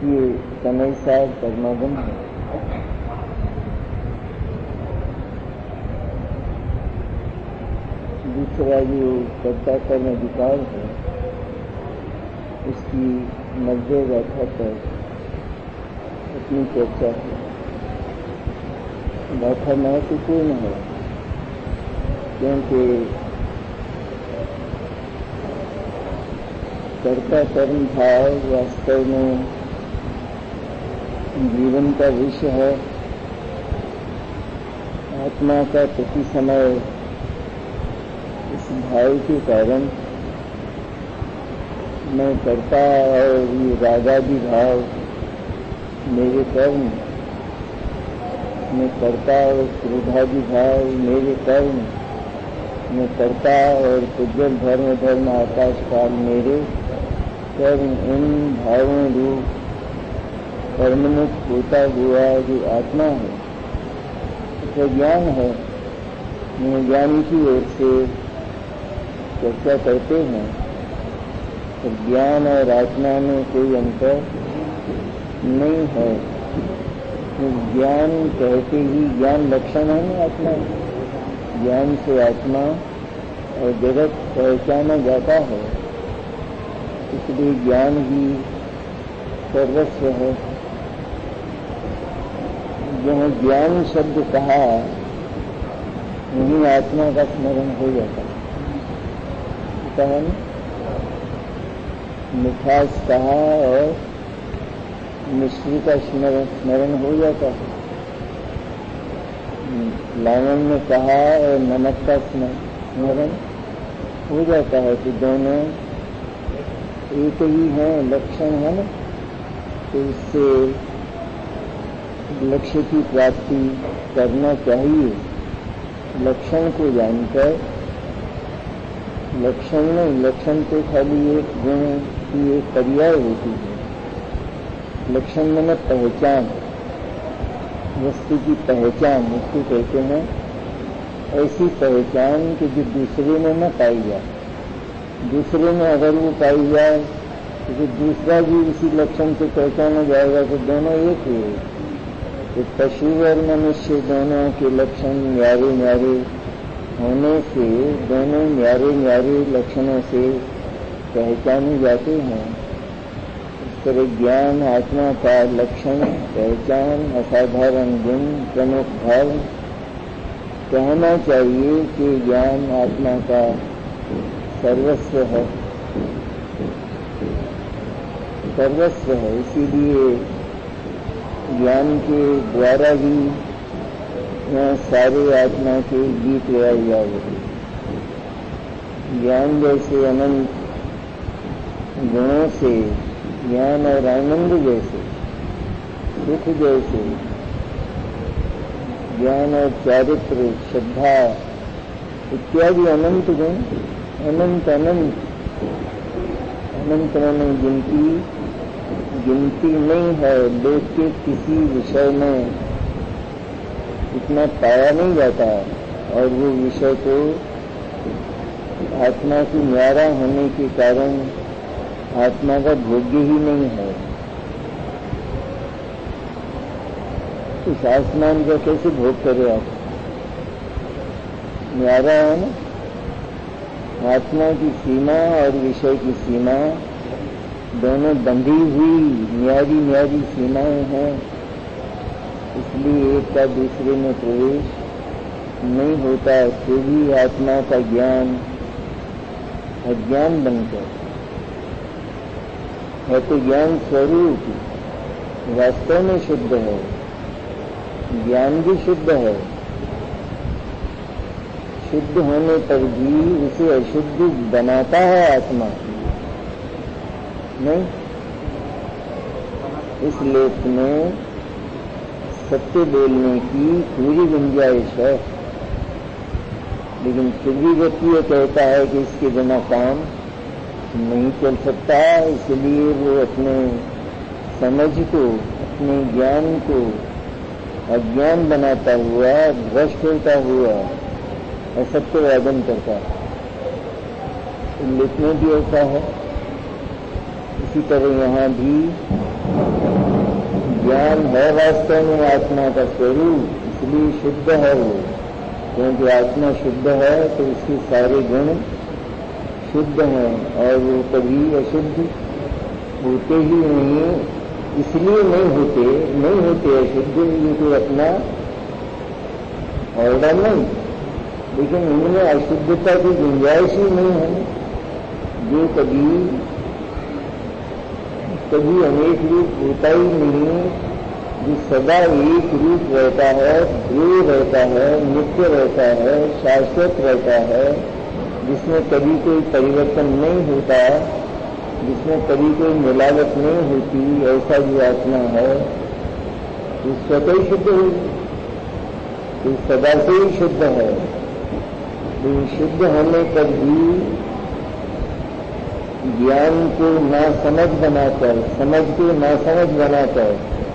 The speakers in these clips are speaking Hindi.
ये समय सार परमागम है। दूसरा जो कर्ता कर्म अधिकार है उसकी 90 गाथा पर अपनी चर्चा है। गाथा महत्वपूर्ण है क्योंकि कर्ता कर्म भाव वास्तव में जीवन का विषय है। आत्मा का प्रति समय इस भाव के कारण मैं करता और ये रागादि भाव मेरे कर्म, मैं करता और क्रोधादि भाव मेरे कर्म, मैं करता और पुज्जल धर्म आकाश काल मेरे कर्म, इन भावों रूप कर्ममुक्त होता हुआ जो आत्मा है उसका ज्ञान है। ज्ञान की ओर से चर्चा करते हैं तो ज्ञान और आत्मा में कोई अंतर नहीं है। ज्ञान कहते ही ज्ञान लक्षण है ना आत्मा, ज्ञान से आत्मा और जगत पहचाना जाता है, इसलिए ज्ञान ही सर्वस्व है। जहाँ ज्ञान शब्द कहा वहीं आत्मा का स्मरण हो जाता है। मिठास कहा और मिश्री का स्मरण हो जाता है। लावण्य कहा और नमक का स्मरण हो जाता है। तो दोनों एक ही है, लक्षण है ना। तो इससे लक्ष्य की प्राप्ति करना चाहिए। लक्षण को जानकर, लक्षण नहीं, लक्षण तो खाली एक गुण की एक पर्याय होती है। लक्षण में पहचान, वस्तु की पहचान उसको कहते हैं। ऐसी पहचान कि जो दूसरे में न पाई जाए। दूसरे में अगर वो पाई जाए तो दूसरा भी उसी लक्षण से पहचाना जाएगा तो दोनों एक ही है। तो पशु और मनुष्य दोनों के लक्षण न्यारे न्यारे होने से दोनों न्यारे न्यारे लक्षणों से पहचाने जाते हैं। इस तरह ज्ञान आत्मा का लक्षण, पहचान, असाधारण गुण, प्रमुख भाव। कहना चाहिए कि ज्ञान आत्मा का सर्वस्व है, सर्वस्व है। इसीलिए ज्ञान के द्वारा ही यहाँ सारे आत्मा के गीत गाए जाए। ज्ञान जैसे अनंत गुणों से, ज्ञान और आनंद जैसे, सुख जैसे, ज्ञान और चारित्र, श्रद्धा इत्यादि अनंत गुण, अनंत अनंत अनंत में गिनती नहीं है। लोक के किसी विषय में इतना पाया नहीं जाता और वो विषय को आत्मा की न्यारा होने के कारण आत्मा का भोग्य ही नहीं है। इस आसमान का कैसे भोग करे आप? न्यारा है ना। आत्मा की सीमा और विषय की सीमा दोनों बंधी हुई न्यारी न्यारी सीमाएं हैं। इसलिए एक का दूसरे में प्रवेश नहीं होता। तो भी आत्मा का ज्ञान अज्ञान बनकर है तो ज्ञान स्वरूप वास्तव में शुद्ध है, ज्ञान भी शुद्ध है। शुद्ध होने पर भी उसे अशुद्ध बनाता है आत्मा नहीं। इस लेख में सत्य बोलने की पूरी गुंजाइश है, लेकिन फिर भी व्यक्ति ये कहता है कि इसके बिना काम नहीं चल सकता। इसलिए वो अपने समझ को, अपने ज्ञान को अज्ञान बनाता हुआ, भ्रष्ट होता हुआ असत्यवादन करता है। लेख में भी ऐसा है। इसी तरह यहाँ भी ज्ञान है वास्तव में आत्मा का स्वरूप, इसलिए शुद्ध है वो। क्योंकि आत्मा शुद्ध है तो उसके सारे गुण शुद्ध हैं और वो कभी अशुद्ध होते ही नहीं, इसलिए नहीं होते अशुद्ध, ये कोई अपना ऑर्डर नहीं, लेकिन उनमें अशुद्धता की गुंजाइश ही नहीं है। जो कभी अनेक रूप होता ही नहीं, जो सदा एक रूप रहता है, ध्रुव रहता है, नित्य रहता है, शाश्वत रहता है, जिसमें कभी कोई परिवर्तन नहीं होता, जिसमें कभी कोई मिलावट नहीं होती, ऐसा जो आत्मा है वो स्वतः ही शुद्ध होगी, तो सदा से ही शुद्ध है। तो शुद्ध होने पर भी ज्ञान को नासमझ बनाकर, समझ को नासमझ बनाकर,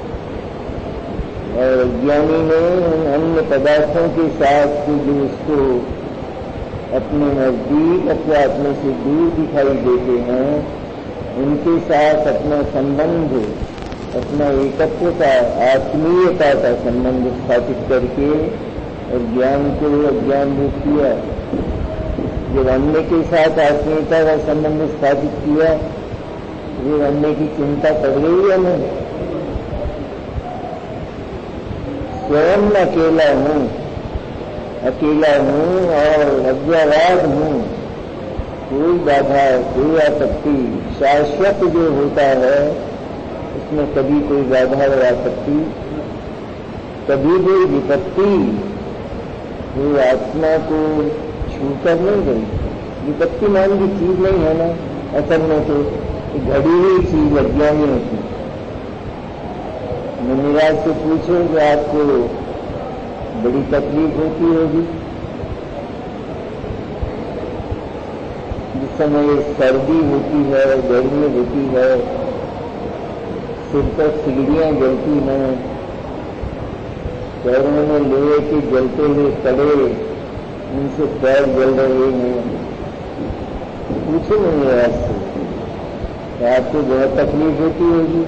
और ज्ञानी ने उन अन्य पदार्थों के साथ जो उसको अपने नजदीक अथवा अपने से दूर दिखाई देते हैं, उनके साथ अपना संबंध, अपना एकत्वता, आत्मीयता का संबंध स्थापित करके और ज्ञान को अज्ञान रूप किया। जब अन्य के साथ आत्मीयता का संबंध स्थापित किया, वो अन्य की चिंता कर रही है नहीं। स्वयं अकेला हूँ और अज्ञावाद हूँ, कोई बाधा, कोई आपत्ति, शाश्वत जो होता है उसमें कभी कोई बाधा और आपत्ति, कभी कोई विपत्ति वो आत्मा को छूकर नहीं गई। विपत्ति नाम की चीज नहीं है ना, असल में तो घड़ी हुई चीज अज्ञानी होती। मुनिराज से पूछो कि आपको बड़ी तकलीफ होती होगी जिस समय सर्दी होती है, गर्मी होती है, सिर पर सिगड़ियां जलती हैं, पैरों में लोहे के जलते हुए कड़े, उनसे पैर जल रहे हैं। पूछो मुनिराज से, आपको बहुत तकलीफ होती होगी।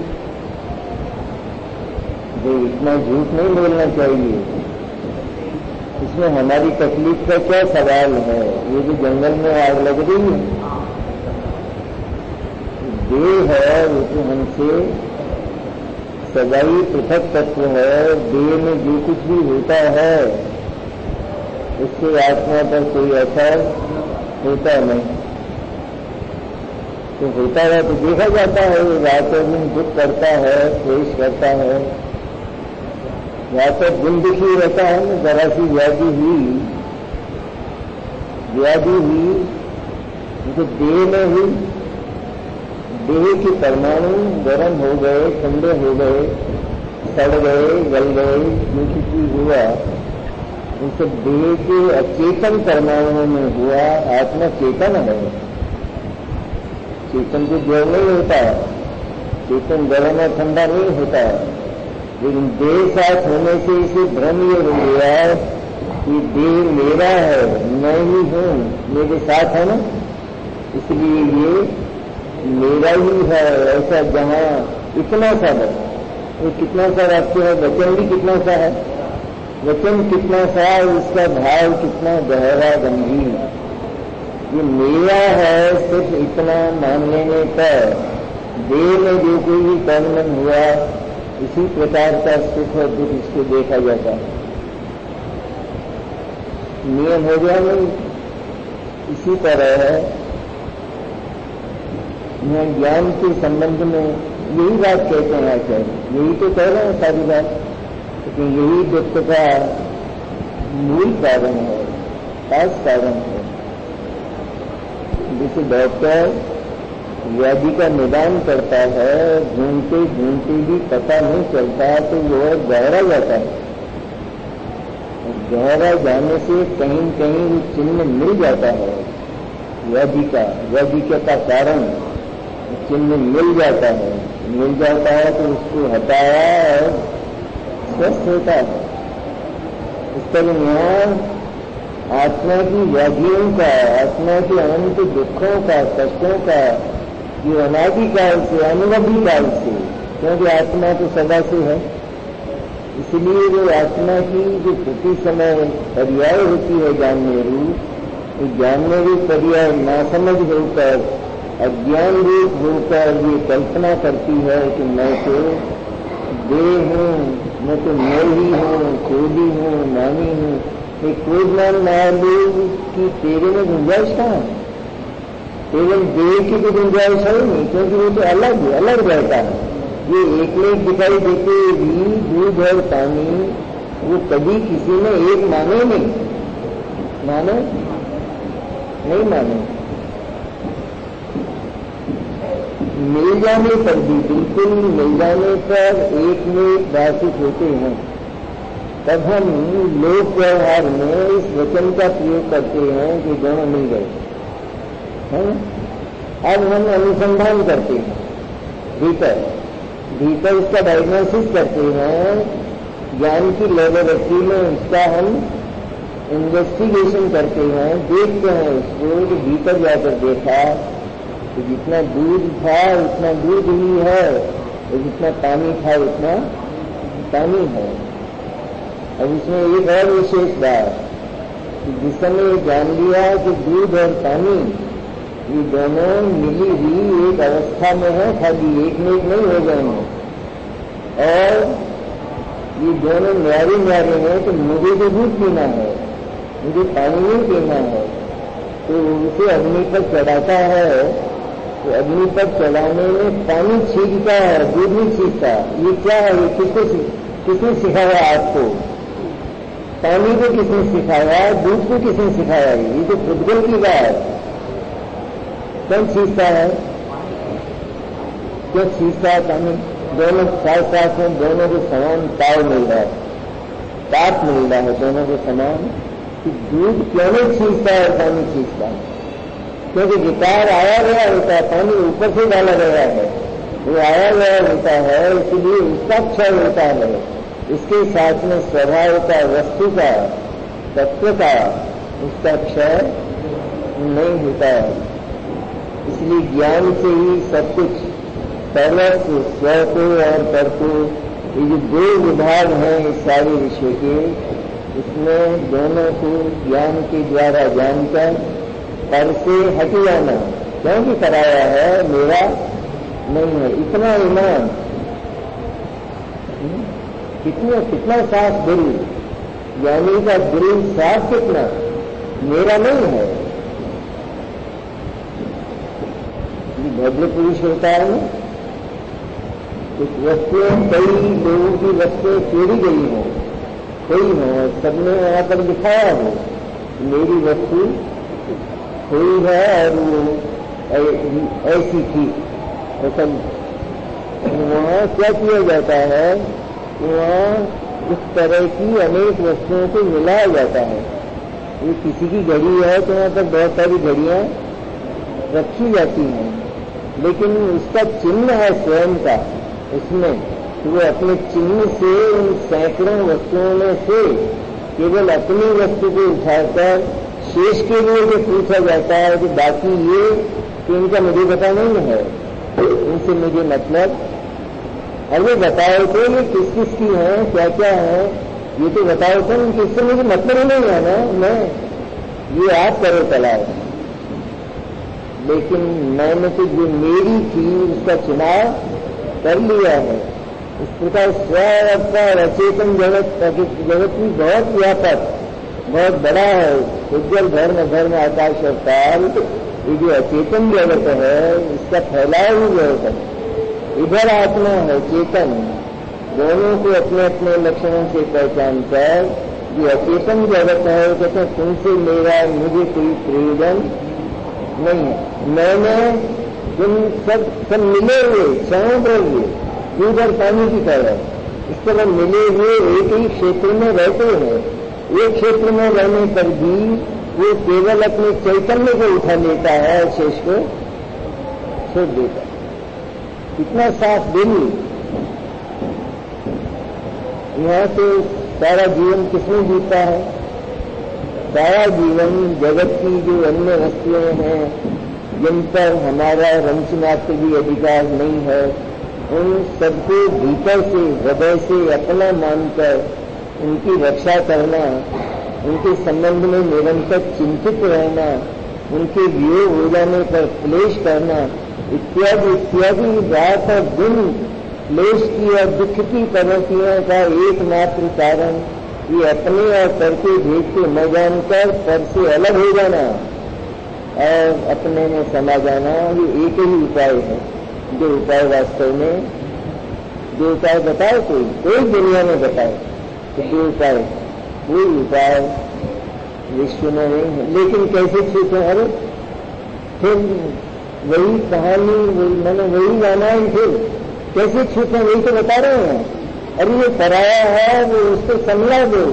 जो इतना झूठ नहीं बोलना चाहिए, इसमें हमारी तकलीफ का क्या सवाल है। ये जो जंगल में आग लग रही है, देह है वो तो हमसे सगाई पृथक तत्व है। देह में जो कुछ भी होता है उससे आत्मा पर कोई असर होता नहीं। तो होता है तो देखा जाता है, रातों दिन दुख करता है, क्लेश करता है, रातों दिन दुखी रहता है ना। जरा सी व्याधि हुई तो देह में हुई, देह के परमाणु गर्म हो गए, ठंडे हो गए, सड़ गए, गल गए, जो कुछ भी हुआ उन सब देह के अचेतन परमाणुओं में हुआ। आत्मा चेतन है, चेतन को जड़ नहीं होता, चेतन गर्म और ठंडा नहीं होता। लेकिन देह साथ होने से इसे भ्रम ये हो गया कि देह मेरा है, मैं ही हूँ, मेरे साथ है ना, इसलिए ये मेरा ही है। ऐसा जहाँ इतना सा है, वो कितना सा रखते हैं, वचन भी कितना सा है, वचन कितना सा, इसका भाव कितना गहरा गंभीर। ये मेरा है सिर्फ इतना मान लेने पर देह में जो कोई भी कर्म हुआ, इसी प्रकार का सुख और दुख इसको देखा जाता है। नियम हो गया नहीं। इसी तरह है यहाँ ज्ञान के संबंध में यही बात कहते हैं आचार्य, यही तो कह रहे हैं सारी बात, लेकिन यही दुख का मूल कारण है, खास कारण है। जैसे डॉक्टर व्याधि का निदान करता है, ढूंढते ढूंढते भी पता नहीं चलता तो वह गहरा जाता है। गहरा जाने से कहीं कहीं वो चिन्ह मिल जाता है, व्याधि का कारण चिन्ह मिल जाता है। तो उसको हटाया और स्वस्थ होता है। इस तरह यहाँ आत्मा की व्याधियों का, आत्मा के अनंत दुखों का, कष्टों का, जो अनादिकाल से, अनुभवी काल से क्योंकि आत्मा तो सदा से है। इसलिए वो आत्मा की जो प्रति समय पर्याय होती है जानने रूप, तो जानने रूप पर्याय नासमझ होकर, अज्ञान रूप होकर ये कल्पना करती है कि मैं तो देह हूँ, मैं तो मैं ही हूँ, कोडी हूँ, नानी हूँ। ये कोड नाम मालूम कि तेरे में गुंजाइश कहाँ है? केवल देह की तो गुंजाइश है नहीं, क्योंकि वो तो अलग रहता है। ये एक में एक दिखाई देते भी दूध और पानी, वो कभी किसी ने एक माने नहीं, माने नहीं माने। मिल जाने पर भी, बिल्कुल मिल जाने पर एक में एक भाषित होते हैं। तब हम लोक व्यवहार में इस वचन का प्रयोग करते हैं कि दोनों मिल गए हैं। अब हम अनुसंधान करते हैं भीतर उसका डायग्नोसिस करते हैं, ज्ञान की लेबोरेटरी में उसका हम इन्वेस्टिगेशन करते हैं, देखते हैं उसको कि भीतर जाकर देखा तो जितना दूध था उतना दूध ही है, और जितना पानी था उतना पानी है। अब इसमें एक और विशेष बात कि जिस समय जान लिया कि दूध और पानी ये दोनों मिली हुई एक अवस्था में है, खाली एक में एक नहीं हो जाएंगे, और ये दोनों न्यारे हैं, तो मुझे तो दूध पीना है, मुझे पानी नहीं पीना है। तो उसे अग्नि पर चढ़ाता है, तो अग्नि पर चढ़ाने में पानी छींकता है, दूध नहीं छींकता। ये क्या है? ये किसने सिखाया आपको? पानी को किसने सिखाया? दूध को किसने सिखाया? ये तो खुदगल की बात। कौन छींकता है? क्यों छींकता है पानी? दोनों साथ साथ में, दोनों को समान ताव मिल रहा है, ताप मिल रहा है दोनों को समान। कि दूध क्यों नहीं छींकता है, पानी छींकता है? क्योंकि विकार आया गया होता है, पानी ऊपर से डाला गया है, वो आया गया होता है, इसलिए उसका क्षय होता है। इसके साथ में स्वभाव का, वस्तु का, तत्व का उसका क्षय नहीं होता है। इसलिए ज्ञान से ही सब कुछ, सर्वस्व, स्व को और पर को, ये जो दो विभाग हैं इस सारे विषय के, इसमें दोनों को ज्ञान के द्वारा जानकर पर से हट जाना। क्योंकि कराया है, मेरा नहीं है। इतना ईमान, कितना साफ दिल, ज्ञानी का दिल साफ कितना, मेरा नहीं है। भद्र पुरुष होता है ना, कुछ वस्तुएं, कई लोगों की वस्तुएं चोरी गई हो, कोई हो, सबने वहां पर दिखाया हो मेरी वस्तु खोई है और वो ऐसी थी। ऐसा वहां क्या किया जाता है? वहां इस तरह की अनेक वस्तुओं को मिलाया जाता है। ये किसी की घड़ी है तो वहां पर बहुत सारी घड़ियां रखी जाती हैं, लेकिन उसका चिन्ह है स्वयं का उसमें, तो वो अपने चिन्ह से उन सैकड़ों वस्तुओं में से केवल अपनी वस्तु को उठाकर शेष के लिए जो पूछा जाता है कि बाकी ये, कि इनका मुझे पता नहीं है, इनसे मुझे मतलब, अरे बताओ तो ये किस किस की है, क्या क्या है, ये तो बताओ तो, इससे मुझे मतलब ही नहीं है ना, मैं ये आप करो चलाओ। लेकिन मैंने तो जो मेरी थी उसका चुनाव कर लिया है। इस प्रकार स्व का अचेतन जगत भी बहुत व्यापक, बहुत बड़ा है। उज्जवल धर्म आकाश और काल, ये जो अचेतन जगत है इसका फैलाव ही जगत है। इधर आत्मा है चेतन, दोनों को अपने अपने लक्षणों से पहचान कर जो अचेतन जगत है वो कहते हैं तुमसे मेरा मुझे कोई प्रयोजन नहीं है। मैंने तुम सब मिले हुए समुद्र हुए दूध और पानी की तरह इस तरह मिले हुए एक ही क्षेत्र में रहते हैं। एक क्षेत्र में रहने पर भी वो केवल अपने चैतन्य को उठा लेता है और शेष को छोड़ देता है। इतना साफ दिल, यहाँ से सारा जीवन किसने जीता है? सारा जीवन जगत की जो अन्य वस्तुएं हैं जिन पर हमारा रंच मात्र भी अधिकार नहीं है, उन सबको भीतर से हृदय से अपना मानकर उनकी रक्षा करना, उनके संबंध में निरंतर चिंतित रहना, उनके वियोग हो जाने पर क्लेश करना इत्यादि इत्यादि रात और दिन क्लेश की और दुख की परिणतियों का एकमात्र कारण ये अपने और पर के भेद को न जानकर पर से अलग हो जाना और अपने में समा जाना, ये एक ही उपाय है। जो उपाय वास्तव में जो उपाय बताए कोई दुनिया में बताए तो जो उपाय कोई उपाय विश्व में नहीं है। लेकिन कैसे छूटे? अरे फिर वही कहानी मैंने वही जाना है, फिर कैसे छूटे? वही तो बता रहे हैं। अरे ये पराया है, वो उसको समझा दो।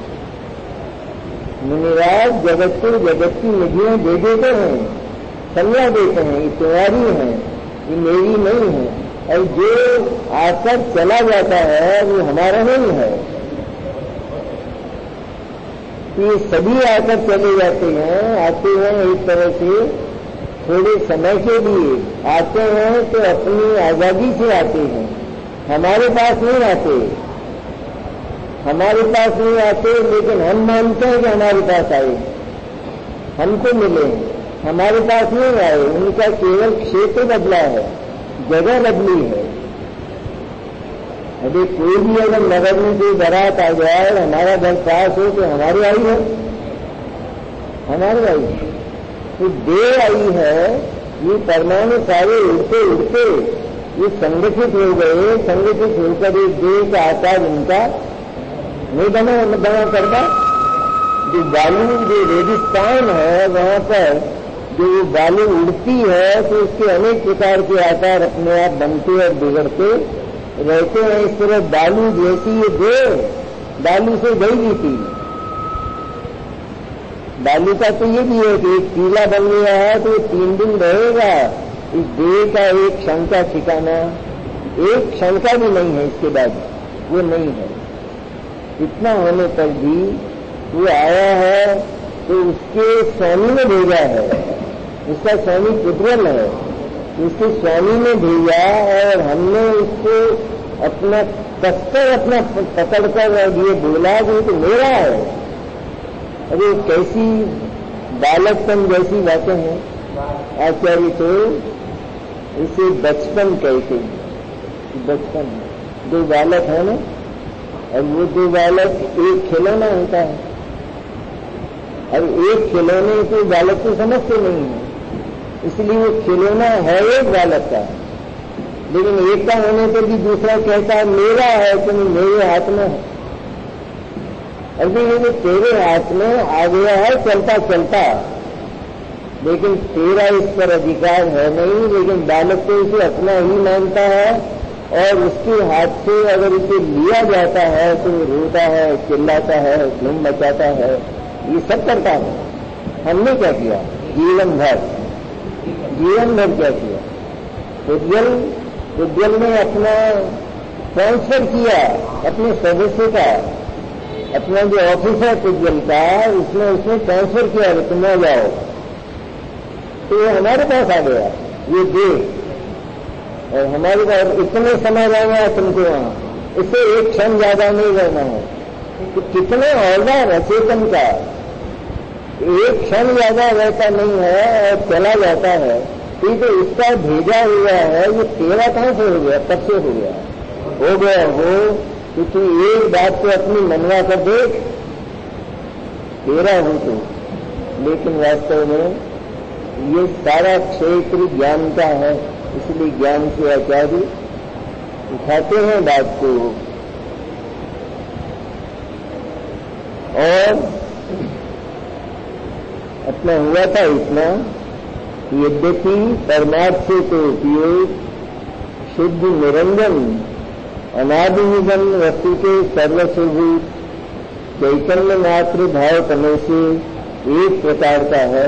मुनिराज जगत को जगत की निधियां दे देते हैं, समझा देते हैं, ये तुम्हारी है, ये मेरी नहीं है। और जो आकर चला जाता है वो हमारा नहीं है। ये सभी आकर चले जाते हैं एक तरह से थोड़े समय के लिए आते हैं, तो अपनी आजादी से आते हैं, हमारे पास नहीं आते। हमारे पास नहीं आते, लेकिन हम मानते हैं कि हमारे पास आए, हमको मिले, हमारे पास नहीं आए। उनका केवल क्षेत्र बदला है, जगह बदली है। अभी कोई भी अगर नगर में कोई बारात आ जाए और हमारा घर पास हो तो हमारी आई है, हमारी आई है। तो देह आई है, ये परमाणु सारे उड़ते उड़ते ये संगठित हो गए, संगठित होकर एक देह का आकार उनका नहीं बना करता। जो बालू, जो रेगिस्तान है, वहां पर जो बालू उड़ती है तो उसके अनेक प्रकार के आकार अपने आप बनते और बिगड़ते रहते हैं। इस तरह बालू जैसी ये देह बालू से गई थी। बालू का तो ये भी है कि एक टीला बन गया है तो 3 दिन रहेगा। इस देह का एक क्षण का ठिकाना, एक क्षण का भी नहीं है, इसके बाद वो नहीं है। इतना होने पर भी वो आया है तो उसके स्वामी ने भेजा है, उसका स्वामी पुत्रल है, उसके स्वामी ने भेजा और हमने उसको अपना कसकर अपना पकड़कर ये बोला कि ये तो मेरा है। अरे कैसी बालकपन जैसी बातें हैं। आचार्य तो इसे बचपन कहते हैं। बचपन 2 बालक है ना, और वो 2 बालक एक खिलौना होता है। अब एक खिलौने को बालक को समझते नहीं है, इसलिए वो खिलौना है एक बालक का, लेकिन एक का होने पर भी दूसरा कहता है मेरा है, तुम मेरे हाथ में है। अभी ये तेरे हाथ में आ गया है चलता चलता, लेकिन तेरा इस पर अधिकार है नहीं। लेकिन बालक को इसे अपना ही मानता है और उसके हाथ से अगर इसे लिया जाता है तो रोता है, चिल्लाता है, धूम मचाता है, ये सब करता है। हमने क्या किया? जीवन भर क्या किया? उज्जवल ने अपना ट्रांसफर किया, अपने सदस्य का, अपना जो ऑफिस है उज्जवल का, उसने ट्रांसफर किया, तुम आ जाओ। तो ये हमारे पास आ गया, ये देख, और हमारे पास इतने समय रहना है तुमको वहां, इससे एक क्षण ज्यादा नहीं रहना है। तो कितने औजार अचेतन का एक क्षण ज्यादा रहता नहीं है और चला जाता है। तो इसका भेजा हुआ है, ये तेरा कहां से हो गया? कब से हो गया हो कि तू एक बात को अपनी मनवा कर देख, तेरा हो तो। लेकिन वास्तव में ये सारा क्षेत्र ज्ञान का है, इसलिए ज्ञान से आचार्य उठाते हैं बात को। और अपना हुआ था इतना, यद्यपि परमार्थ से तो उपयोग शुद्ध निरंजन अनादिनिगम वस्तु के सर्वस्वभूत चैतन्य मात्र भाव करने से एक प्रकार का है।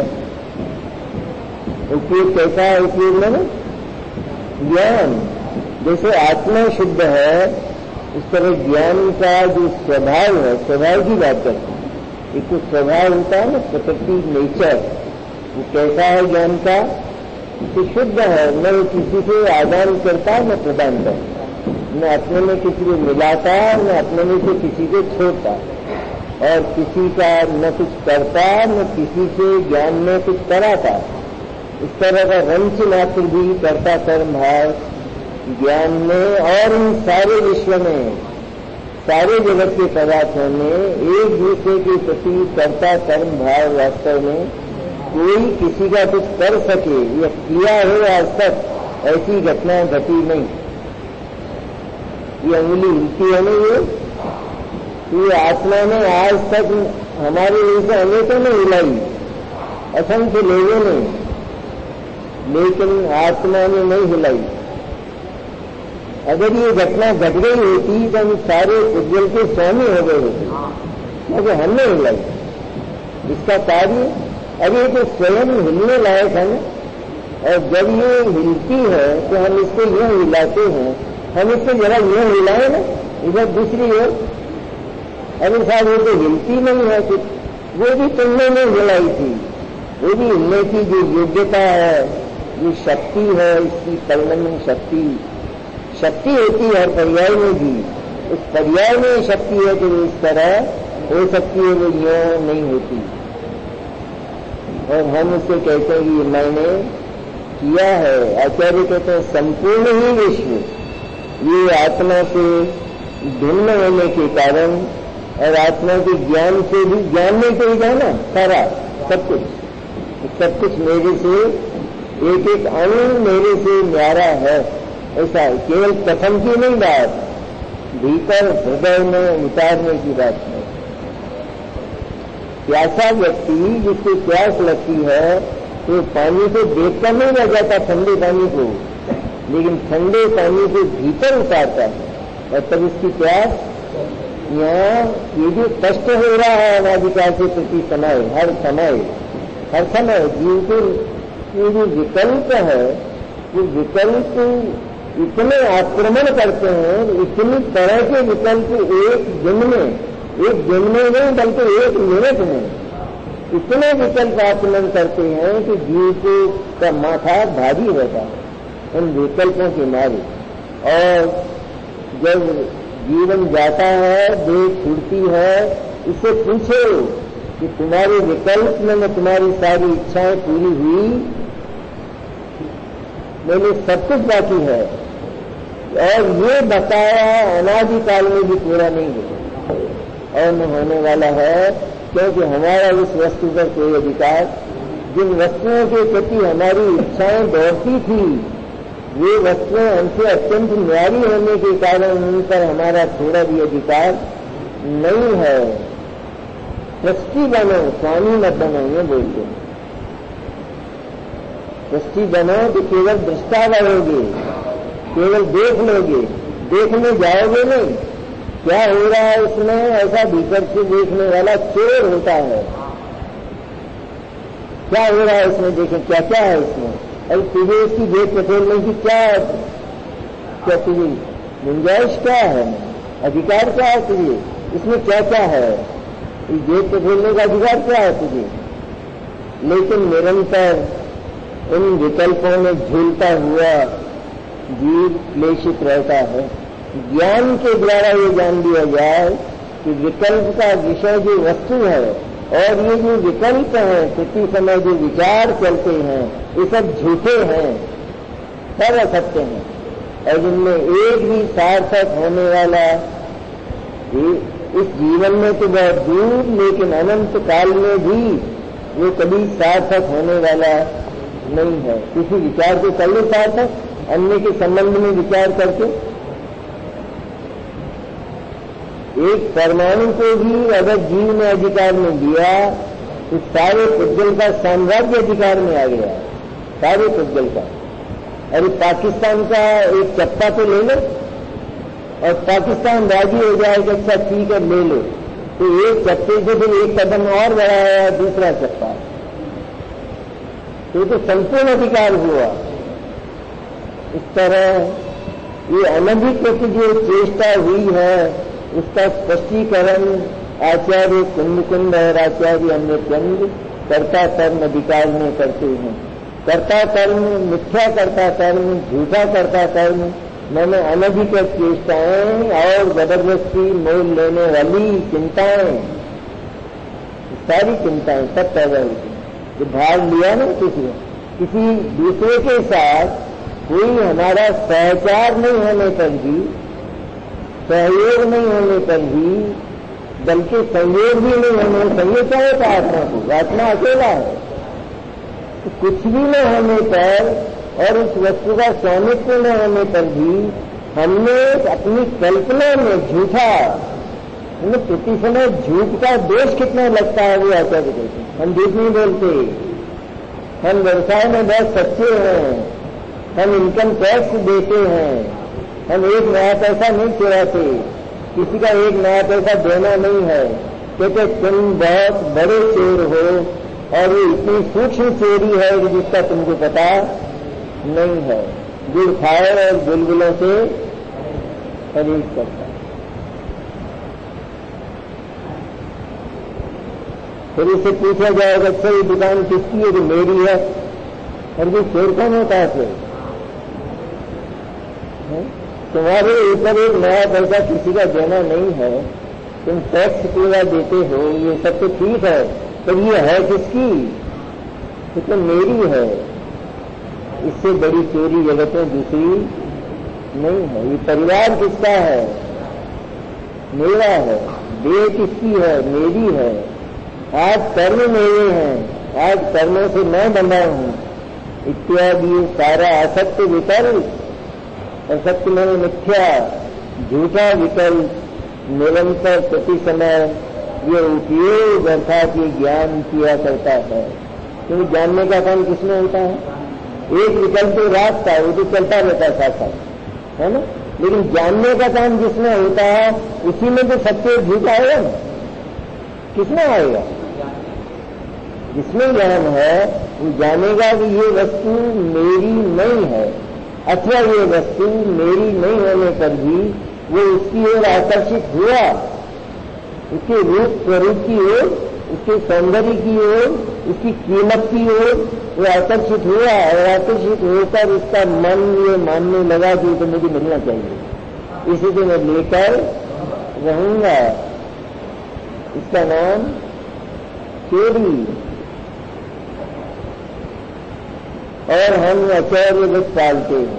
उपयोग कैसा है? उपयोग में ज्ञान, जैसे आत्मा शुद्ध है उस तरह ज्ञान का जो स्वभाव है, स्वभाव की बात करते हैं। एक तो स्वभाव होता है ना, प्रकृति, नेचर, वो कैसा है ज्ञान का? कि शुद्ध है, न वो किसी से आदान करता न प्रदान करता, न अपने में किसी को मिलाता न अपने में से किसी को छोड़ता, और किसी का न कुछ करता न किसी से ज्ञान में कुछ कराता। इस तरह का वंश मात्र भी करता कर्म भाव ज्ञान में और इन सारे विश्व में सारे जगत के पदार्थों में एक दूसरे के प्रति करता कर्म भाव वास्तव में कोई किसी का कुछ कर सके या किया हो आज तक ऐसी घटना घटी नहीं। ये अंगुली हिलती है नहीं, ये आत्मा ने आज तक हमारे जैसे अनेकों ने हिलाई, असंख्य लोगों ने, लेकिन आत्मा ने नहीं हिलाई। अगर ये घटना घट गई होती तो हम सारे उज्जवल के स्वामी हो गए होते, मगर हमने हिलाई। इसका कार्य अब ये तो स्वयं हिलने लायक है, और जब ये हिलती है तो हम इसको यूं हिलाते हैं, हम इसको जरा यूं हिलाए ना इधर दूसरी ओर, अरे साहब वो तो हिलती नहीं है कुछ, वो भी तुमने नहीं हिलाई थी, वो भी हिलने की जो योग्यता है, जो शक्ति है, इसकी परिणमन शक्ति होती है हर पर्याय में भी। उस पर्याय में शक्ति है कि वो इस तरह हो सकती है, वो यूं नहीं होती। और हम उससे कहते हैं कि मैंने किया है। आचार्य कहते हैं संपूर्ण ही विश्व ये आत्मा से भिन्न होने के कारण और आत्मा के ज्ञान से भी, ज्ञान नहीं तो जाना सारा सब कुछ मेरे से एक एक अणु मेरे से न्यारा है, ऐसा केवल कथन की नहीं बात, भीतर हृदय में उतारने की बात है। प्यासा व्यक्ति जिसको प्यास लगती है तो पानी को देखकर नहीं रह जाता ठंडे पानी को, लेकिन ठंडे पानी को भीतर उतारता है, और तब इसकी प्यास यहाँ ये जो कष्ट हो रहा है अनाधिकार से प्रति समय हर समय जीव को ये जो विकल्प है, वो विकल्प इतने आक्रमण करते हैं, इतनी तरह के विकल्प एक दिन में नहीं बल्कि एक मिनट में इतने विकल्प आक्रमण करते हैं कि जीव को का माथा भारी होता है उन विकल्पों के मारे। और जब जीवन जाता है, देह छूटती है, इससे पूछो कि तुम्हारे विकल्प में तुम्हारी सारी इच्छाएं पूरी हुई, मैंने सब कुछ बाकी है, और ये बताया अनादिकाल में भी पूरा नहीं है और न होने वाला है, क्योंकि हमारा उस वस्तु पर कोई अधिकार, जिन वस्तुओं के प्रति हमारी इच्छाएं दौड़ती थी, वे वस्तुएं हमसे अत्यंत न्यारी होने के कारण उन पर हमारा थोड़ा भी अधिकार नहीं है। ट्रस्टी बनो, स्वामी मत बनो, ये बोलते हैं। ट्रस्टी बनो तो केवल दृष्टा रहोगे, केवल देख लोगे, देखने जाओगे नहीं क्या हो रहा है उसमें, ऐसा भीतर से देखने वाला चोर होता है। क्या हो रहा है इसमें, देखें क्या क्या है इसमें, अरे तुझे इसकी जेब पटोलने की क्या तुझे गुंजाइश क्या है, अधिकार क्या है तुझे, इसमें क्या क्या है, इस जेब पटोलने का अधिकार क्या है तुझे। लेकिन निरंतर इन विकल्पों में झूलता हुआ जीव क्लेशित रहता है। ज्ञान के द्वारा ये जान लिया जाए कि विकल्प का विषय जो वस्तु है और ये जो विकल्प हैं, प्रति समय जो विचार चलते हैं, ये सब झूठे हैं, सब असत्य हैं, और इनमें एक भी सार्थक होने वाला इस जीवन में तो बहुत दूर, लेकिन अनंत काल में भी वो कभी सार्थक होने वाला नहीं है। किसी विचार को कर लो सार्थक, अन्य के संबंध में विचार करके। एक परमाणु को भी अगर जीव ने अधिकार में दिया तो सारे पुद्गल का साम्राज्य अधिकार में आ गया, सारे पुद्गल का। अरे पाकिस्तान का एक चप्पा तो ले लो और पाकिस्तान राजी हो जाएगा, अच्छा ठीक है ले लो, तो एक चप्पे से फिर एक कदम और बढ़ाया दूसरा चप्पा, तो संपूर्ण अधिकार हुआ। इस तरह ये अनधिकृत जो चेष्टा हुई है उसका स्पष्टीकरण आचार्य कुंद और आचार्य अमृतचंद कर्ता कर्म अधिकार में करते हैं। करता कर्म, मिथ्या करता कर्म, झूठा करता कर्म, मैंने अनधिकृत चेष्टाएं और जबरदस्ती मोल लेने वाली चिंताएं, सारी चिंताएं सब पैदा होती। जो भाग लिया ना किसी दूसरे के साथ कोई हमारा सहचार नहीं होने पर भी, सहयोग नहीं होने पर भी, बल्कि संयोग भी नहीं होने, संयोग क्या होता है आत्मा को, आत्मा अकेला है, तो कुछ भी न होने पर और उस वस्तु का स्वामित्व न होने पर भी हमने अपनी कल्पना में झूठा, हमें प्रति समय झूठ का दोष कितना लगता है वो आचार्य कहते हैं। हम झूठ नहीं बोलते, हम व्यवसाय में बहुत सच्चे हैं, हम इनकम टैक्स देते हैं, हम एक नया पैसा नहीं चुराते, किसी का एक नया पैसा देना नहीं है, क्योंकि तुम बहुत बड़े चोर हो और ये इतनी सूक्ष्म चोरी है कि जिसका तुमको पता नहीं है। गुड़ खाए और बुलबुलों से खरीद करता। फिर इससे पूछा जाएगा अच्छा ये दुकान किसकी है? तो मेरी है। और ये चोर कौन होता है फिर? तुम्हारे ऊपर एक नया पैसा किसी का देना नहीं है, तुम टैक्स पूरा देते हो, ये सब तो ठीक है, पर ये है किसकी? तो मेरी है। इससे बड़ी चोरी जगत में दूसरी नहीं है। ये परिवार किसका है? मेरा है। देह किसकी है? मेरी है। आज कर्म मेरे हैं, आज कर्मों से मैं बंधा हूं, इत्यादि सारा असत्य विकल्प, असत्य में मिथ्या, झूठा विकल्प निरंतर प्रति समय ये उपयोग अर्थात ये ज्ञान किया करता है। क्योंकि जानने का काम किसमें होता है? एक विकल्प तो रास्ता है, वो तो चलता रहता है साथ साथ, है ना। लेकिन जानने का काम जिसमें होता है उसी में तो सत्य झूठ आएगा ना। किसमें आएगा? जिसमें ज्ञान है वो जानेगा कि ये वस्तु मेरी नहीं है, अथवा ये वस्तु मेरी नहीं होने पर भी वो उसकी ओर आकर्षित हुआ, उसके रूप स्वरूप की ओर, उसके सौंदर्य की ओर, उसकी कीमत की ओर वो आकर्षित हुआ और आकर्षित होकर उसका मन ये मानने लगा कि तो मुझे मिलना चाहिए, इसे तो मैं लेकर रहूंगा। इसका नाम चोरी। और हम आचार्य व्रत पालते हैं,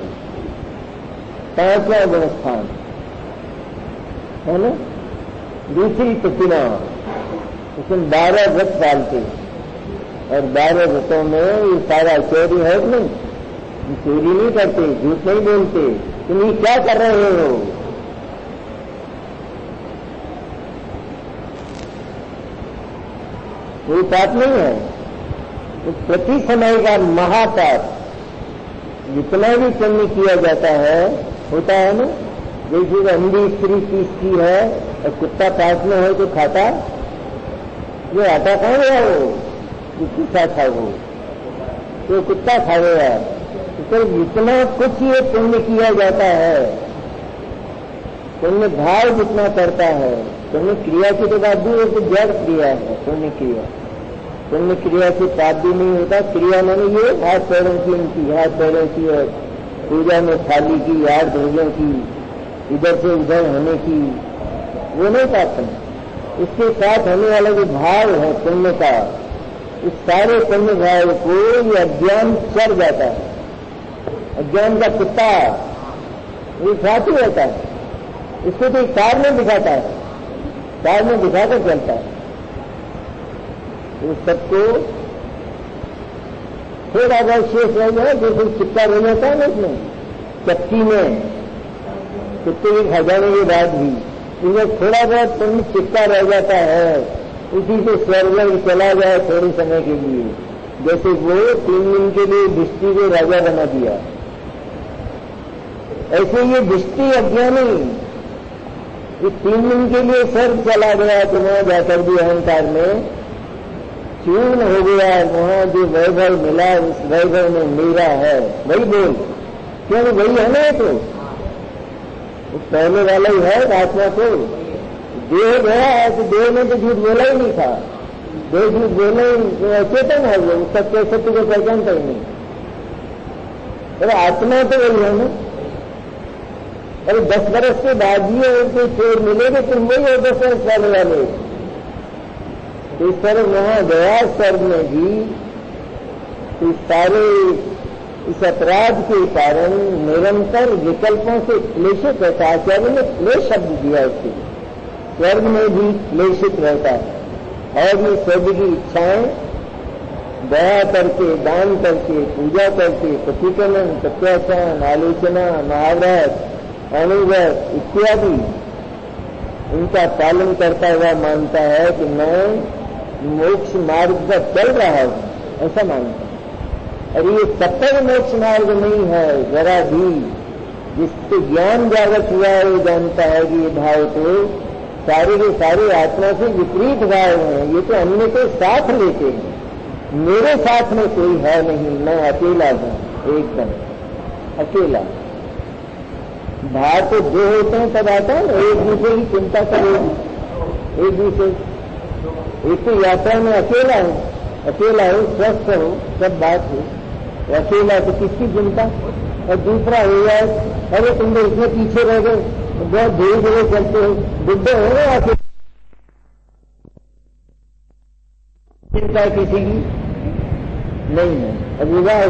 5वां गुणस्थान है ना, दूसरी प्रतिमा, उसमें 12 व्रत पालते हैं। और 12 व्रतों में ये सारा चोरी है कि नहीं? चोरी नहीं करते, झूठ नहीं बोलते। तुम ये क्या कर रहे हो? कोई पाप नहीं है। तो प्रति समय का महापाप जितना भी पुण्य किया जाता है होता है ना। जैसे अंधी स्त्री पीसती है और कुत्ता पास में हो तो खाता, ये आटा खाएगा वो पीसा था वो तो कुत्ता खाएगा। तो जितना कुछ ये पुण्य किया जाता है, पुण्य भाव जितना करता है, पुण्य क्रिया की तो बात भी तो जड़ क्रिया है पुण्य क्रिया। पुण्य क्रिया से पाप भी नहीं होता। क्रिया मैंने ये हाथ पैरों की, इनकी हाथ पैरों की और पूजा में थाली की, यार भोजों की, इधर से उधर होने की, वो नहीं पाप है। इसके साथ होने वाला जो भाव है पुण्य का, इस सारे पुण्य भाव को ये अज्ञान चढ़ जाता है। अज्ञान का कुत्ता ये साथ ही रहता है, इसको तो कार में दिखाता है, कार में दिखाकर चलता है। उस सबको थोड़ा बहुत शेष रह जाए, जैसे चिपका रह जाता है ना उसमें चक्की में, कुत्ते की खा जाने के बाद भी उसमें थोड़ा बहुत पुण्य चिपका रह जाता है, उसी से स्वर्ग चला जाए थोड़े समय के लिए। जैसे वो 3 दिन के लिए दृष्टि को राजा बना दिया, ऐसे ये दृष्टि अज्ञानी इस 3 दिन के लिए स्वर्ग चला गया, तो वहां जाकर भी अहंकार में चूर्ण हो गया। वहां जो वैभव मिला उस वैभव में मेरा है, वही बोल, क्यों वही है ना। तो पहले वाला ही है आत्मा को। देह गया है तो देह में तो झूठ बोला ही नहीं था, देह झूठ बोला ही, चेतन है वो, उसका सत्य को पहचानता ही नहीं। अरे आत्मा तो वही है ना। अरे 10 बरस के बाद ही उनको चोर मिलेंगे, तुम वही हो 10 बरस वाले वाले। तो इस तरह वहां गया स्वर्ग में भी इस सारे इस अपराध के कारण निरंतर विकल्पों से क्लेशित रहता है। आचार्य ने क्लेश शब्द दिया उसके, स्वर्ग में भी क्लेशित रहता है। और ये स्वर्ग की इच्छाएं दया करके, दान करके, पूजा करके, प्रतिक्रमण, प्रत्याख्यान, आलोचना, महाव्रत, अनुव्रत इत्यादि उनका पालन करता हुआ मानता है कि मैं मोक्ष मार्ग पर चल रहा हूं, ऐसा मानता है। और ये सत्तर मोक्ष मार्ग नहीं है जरा भी। जिससे ज्ञान जागृत हुआ है वो जानता है कि ये भाव तो सारे के सारे आत्मा से विपरीत भाव हैं। ये तो अन्य को साथ लेते हैं, मेरे साथ में कोई है नहीं, मैं अकेला हूं, एकदम अकेला। भाव तो जो होते हैं तब आता है, एक दूसरे की चिंता करेगी, एक दूसरे। एक तो यात्रा में अकेला हूं, अकेला हो, स्वस्थ हो, सब बात हो, अकेला तो किसकी चिंता। और दूसरा हो जाए, अरे तुम लोग इसमें पीछे रह गए, बहुत धीरे धीरे चलते हो, बुद्धे हो गए, अकेले चिंता किसी की नहीं है। अब विवाह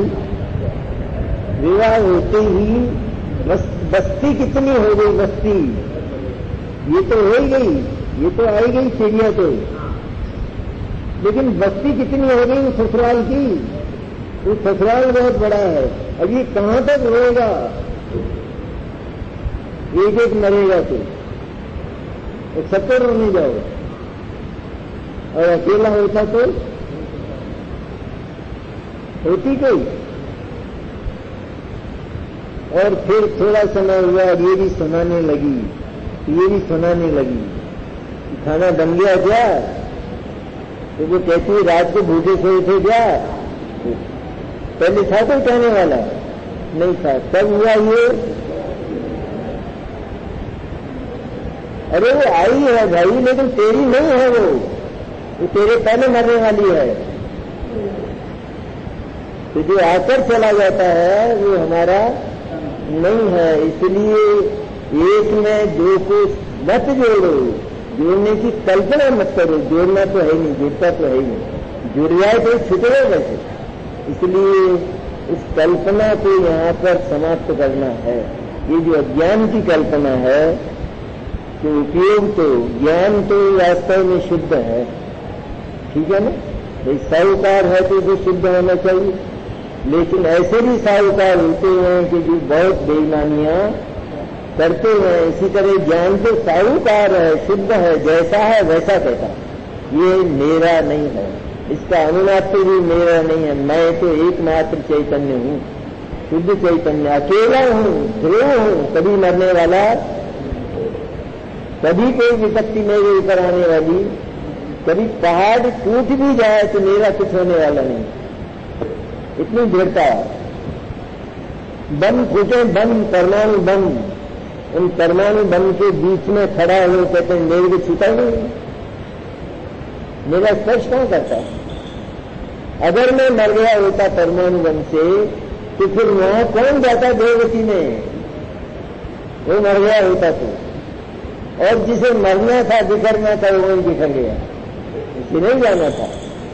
होते ही बस्ती कितनी हो गई, बस्ती ये तो हो ही गई, ये तो आई गई चिड़िया तो, लेकिन बस्ती कितनी हो गई ससुराल की। वो ससुराल बहुत बड़ा है। अब ये कहां तक रहेगा, एक एक मरेगा तो 70 रोने जाओ, और अकेला होता तो होती कोई। और फिर थोड़ा समय हुआ और ये भी सुनाने लगी, खाना बन गया क्या, तो वो कहती है रात को भूखे सोए थे क्या। पहले था कोई कहने वाला नहीं था, तब हुआ ये। अरे वो आई है भाई, लेकिन तेरी नहीं है, वो तेरे पहले मरने वाली है। तो जो आकर चला जाता है वो हमारा नहीं है। इसलिए एक में दो को मत जोड़ो, जोड़ने की कल्पना मत करो। जोड़ना तो है नहीं, जुड़ता तो है ही नहीं, जुड़ जाए तो छुटेगा कैसे। इसलिए इस कल्पना को यहाँ पर समाप्त करना है। ये जो अज्ञान की कल्पना है कि उपयोग तो ज्ञान तो वास्तव में शुद्ध है, ठीक है ना। भाई साहूकार है तो जो शुद्ध होना चाहिए, लेकिन ऐसे भी साहूकार होते हैं कि जो बहुत बेईमानियां करते हैं। इसी तरह ज्ञान तो साहूकार है, शुद्ध है, जैसा है वैसा कहता, ये मेरा नहीं है, इसका अनुमात्र भी मेरा नहीं है। मैं तो एकमात्र चैतन्य हूं, शुद्ध चैतन्य, अकेला हूं, ध्रुव हूं, कभी मरने वाला, कभी कोई विपत्ति मेरे ऊपर आने वाली, कभी पहाड़ टूट भी जाए तो मेरा कुछ होने वाला नहीं, इतनी दृढ़ता। बम फूटे, बम परमाणु बम, उन परमाणु बम के बीच में खड़ा हुए कहते हैं मेरे को छूटा नहीं, मेरा स्पर्श कौन करता है। अगर मैं मर गया होता परमाणु बम से तो फिर वहां कौन जाता देवगति में, वो मर गया होता तो। और जिसे मरना था, बिखरना था, वो वहीं बिखर गया, इसे नहीं जाना था।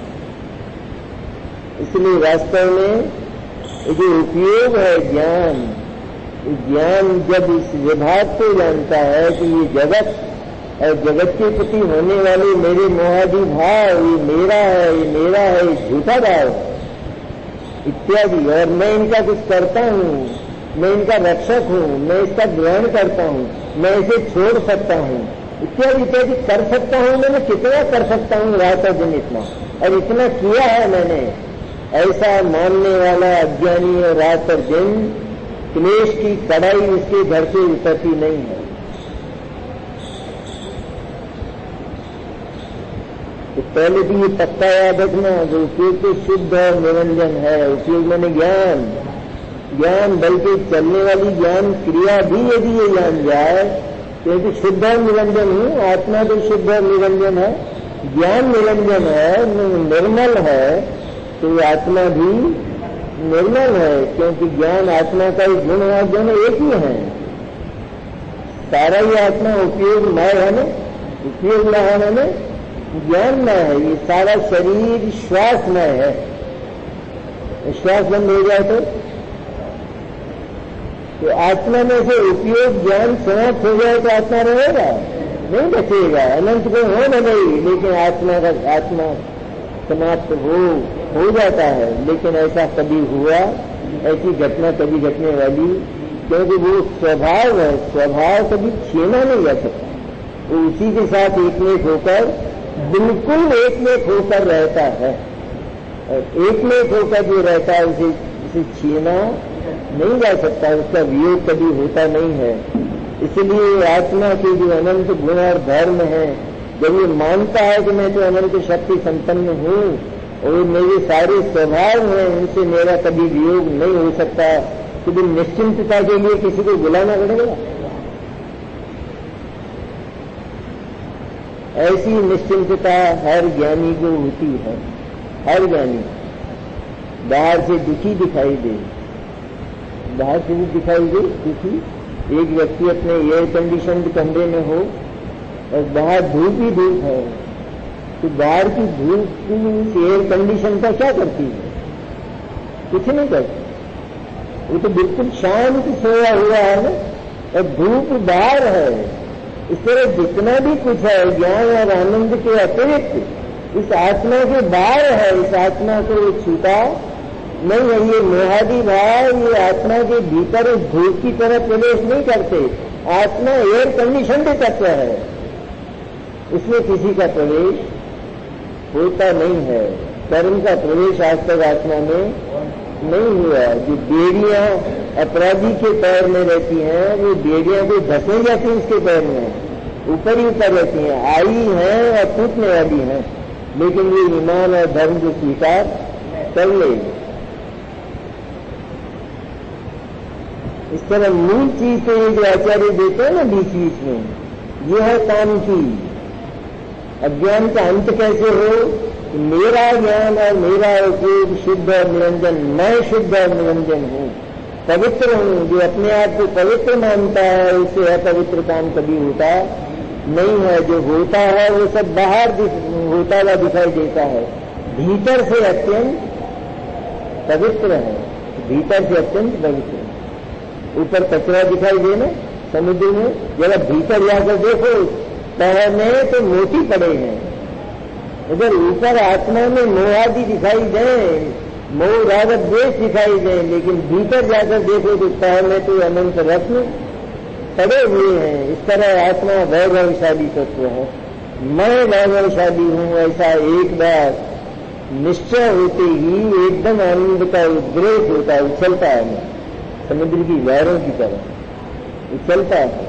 इसलिए वास्तव में जो उपयोग है ज्ञान, ज्ञान जब इस विभाग को जानता है कि ये जगत और जगत के प्रति होने वाले मेरे मोहादि भाव, ये मेरा है, ये मेरा है, ये झूठा भाव इत्यादि, और मैं इनका कुछ करता हूँ, मैं इनका रक्षक हूँ, मैं इसका ग्रहण करता हूँ, मैं इसे छोड़ सकता हूँ, इत्यादि इत्यादि कर सकता हूँ। मैंने कितना कर सकता हूँ, रात और दिन इतना, और इतना किया है मैंने, ऐसा मानने वाला अज्ञानी और रात और दिन क्लेश की कड़ाई उसके घर से उतरती नहीं है। तो पहले भी ये पक्का याद रखना, जो उपयोग तो शुद्ध और निरंजन है। उपयोग मैंने ज्ञान, ज्ञान बल्कि चलने वाली ज्ञान क्रिया भी यदि ये जान जाए, क्योंकि शुद्ध और निरंजन हूँ, आत्मा तो शुद्ध और निरंजन है, ज्ञान निरंजन है, निर्मल है, तो आत्मा भी निर्मल है, क्योंकि ज्ञान आत्मा का ही गुण और दोनों एक ही है। सारा ही आत्मा उपयोगमय है ना, उपयोगमय है ना, ज्ञानमय है। ये सारा शरीर श्वासमय है। श्वास बंद हो जाए तो आत्मा में से उपयोग ज्ञान समाप्त हो जाए तो आत्मा रहेगा नहीं, बचेगा। अनंत को हो न नहीं, लेकिन आत्मा समाप्त हो जाता है। लेकिन ऐसा कभी हुआ, ऐसी घटना कभी घटने वाली, क्योंकि वो स्वभाव है, स्वभाव कभी छीना नहीं जा सकता। वो उसी के साथ एकमेक होकर, बिल्कुल एकमेक होकर रहता है। और एकमेक होकर जो रहता है उसे छीना नहीं जा सकता, उसका वियोग कभी होता नहीं है। इसलिए आत्मा के जो अनंत गुण और धर्म है, जब ये मानता है कि मैं तो अनंत शक्ति संपन्न हूँ और मेरे सारे स्वभाव हैं, उनसे मेरा कभी वियोग नहीं हो सकता, तो भी निश्चिंतता के लिए किसी को बुलाना पड़ेगा। ऐसी निश्चिंतता हर ज्ञानी को होती है। हर ज्ञानी बाहर से दुखी दिखाई दे, बाहर से भी दिखाई दे दुखी। एक व्यक्ति अपने एयर कंडीशनड कमरे में हो और बाहर धूप ही धूप है, तो बाहर की धूप एयर कंडीशन का क्या करती है? कुछ नहीं करती। वो तो बिल्कुल शांत सोया हुआ है ना, और धूप बाहर है। इस तरह जितना भी कुछ है ज्ञान और आनंद के अतिरिक्त इस आत्मा के बाहर है। इस आत्मा को छूता नहीं है। ये मोहादि भाव ये आत्मा के भीतर उस धूप की तरह प्रवेश नहीं करते। आत्मा एयर कंडीशन तत्व है, उसमें किसी का प्रवेश होता नहीं है। कर्म का प्रवेश आज तक आत्मा में नहीं हुआ। जो बेड़ियां अपराधी के पैर में रहती हैं, वो बेड़ियां को धसे जाती हैं उसके पैर में, ऊपर ही ऊपर रहती हैं, आई हैं और टूटने वाली हैं, लेकिन ये ईमान और धर्म को स्वीकार कर लेगी। इस तरह मूल चीज तो ये जो आचार्य देते हैं ना बीच बीच में, ये है काम की। अज्ञान का अंत कैसे हो? मेरा ज्ञान और मेरा उपयोग शुद्ध और निरंजन, मैं शुद्ध और निरंजन हूँ, पवित्र हूँ। जो अपने आप को पवित्र मानता है उससे अपवित्र काम कभी होता नहीं है। जो होता है वो सब बाहर होता हुआ दिखाई देता है, भीतर से अत्यंत पवित्र है, भीतर से अत्यंत पवित्र है। ऊपर कचरा दिखाई देना समुद्र में, जरा भीतर जाकर देखो पैर में तो मोती पड़े हैं। अगर ऊपर आत्मा में मोह आदि दिखाई दे, मोह राग द्वेष दिखाई दे, लेकिन भीतर जाकर देखो तो पैर में तो अनंत रत्न पड़े हुए हैं। इस तरह आत्मा वैभवशाली तत्व है। मैं वैभवशाली हूँ, ऐसा एक बार निश्चय होते ही एकदम आनंद का उद्रेक होता है, उछलता है, समुद्र की लहरों की तरह उछलता है।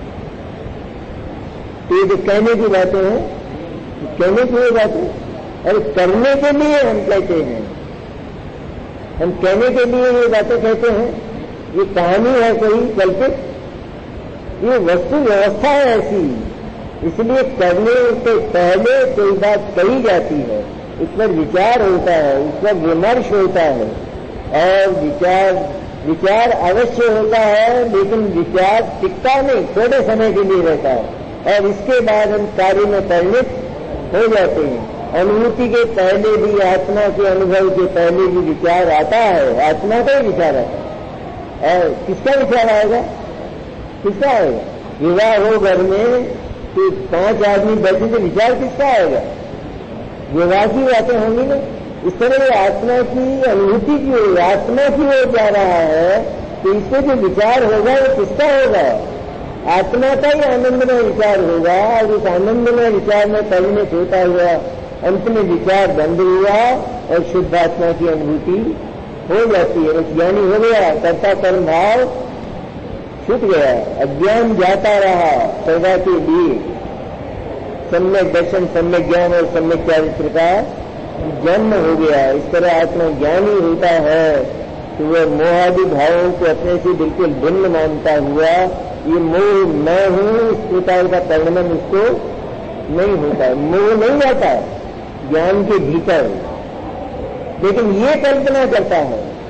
तो ये जो कहने की बातें हैं, कहने की ये बातें, अरे करने के लिए हम कहते हैं, हम कहने के लिए ये बातें कहते हैं। ये कहानी है कोई कल्पित, ये वस्तु व्यवस्था है ऐसी। इसलिए करने से पहले कोई बात कही जाती है, उस पर विचार होता है, उस पर विमर्श होता है, और विचार अवश्य होता है, लेकिन विचार टिकता नहीं, थोड़े समय के लिए रहता है, और इसके बाद हम कार्य में परिणत हो जाते हैं। अनुभूति के पहले भी, आत्मा के अनुभव के पहले भी विचार आता है, आत्मा का ही विचार आता है। और किसका विचार आएगा? किसका आएगा? विवाह हो घर में तो 5 आदमी बैठे तो विचार किसका आएगा? विवाह की बातें होंगी ना। इस तरह आत्मा की अनुभूति की ओर, आत्मा की ओर जा रहा है, तो इससे जो विचार होगा वो किसका होगा? आत्मा का ही आनंदमय विचार होगा। और उस आनंदमय विचार में परिणत होता हुआ अंत में विचार बंद हुआ और शुद्ध आत्मा की अनुभूति हो जाती है। ज्ञानी हो गया, कर्ता कर्म भाव छूट गया, अज्ञान जाता रहा सदा के लिए। सम्यक दर्शन, सम्यक ज्ञान और सम्यक चारित्र का जन्म हो गया। इस तरह आत्मा ज्ञानी होता है तो वह मोहादि भावों को अपने से बिल्कुल भिन्न मानता हुआ, ये मोह मैं हूँ, इस प्रकार का परिणमन उसको नहीं होता है। मोह नहीं जाता ज्ञान के भीतर, लेकिन ये कल्पना करता है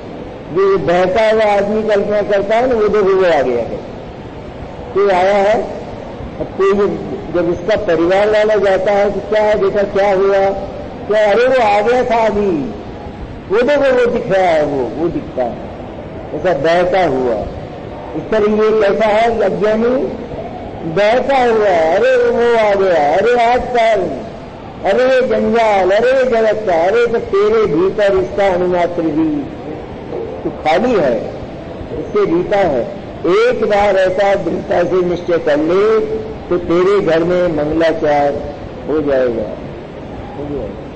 जो बहता हुआ आदमी कल्पना करता है ना, वो देखो वो आ गया है, कोई आया है। अब कोई जब इसका परिवार वाला जाता है तो क्या है बेटा क्या हुआ, क्या, अरे वो आ गया था अभी, वो देखो वो दिख रहा है, वो दिखता है, ऐसा बहता हुआ। इस तरह ये कैसा है अज्ञानी, बहता हुआ, अरे वो आ गया, अरे आजकल, अरे जंजाल, अरे जगत का, अरे तो तेरे भीतर इसका अनुमात्र भी तो खाली है, इससे रीता है। एक बार ऐसा दृढ़ता से निश्चय कर ले तो तेरे घर में मंगलाचार हो जाएगा, हो जाएगा।